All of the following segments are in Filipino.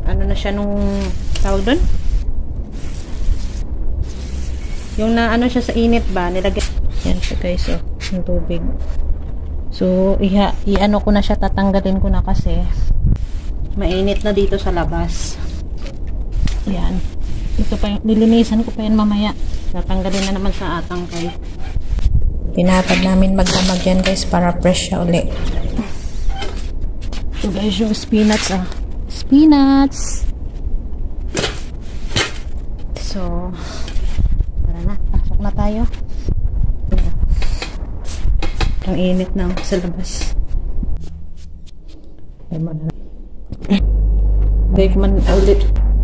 ano na siya nung tawag doon? Yung na ano siya sa init ba, nilagay. Yan siya guys, oh, yung tubig. So, i-ano ko na siya, tatanggalin ko na kasi mainit na dito sa labas. Yan. Ito pa yung, nilinisan ko pa yan mamaya. Tatanggalin na naman sa atangkay. Pinatad namin magdamag yan guys para fresh siya uli. Ito guys yung spinach ah. Spinach! So, tara na. Pasok na tayo. Ang init na sa labas. Bake man ulit.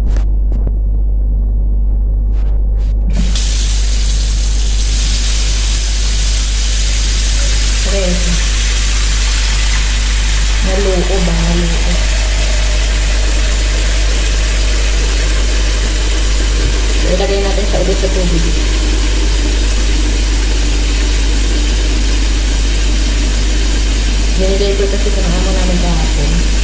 Naluko ba? Naluko. So, ilagay natin siya ulit sa tubig. Binigay ko kasi kung ano namin kahapon.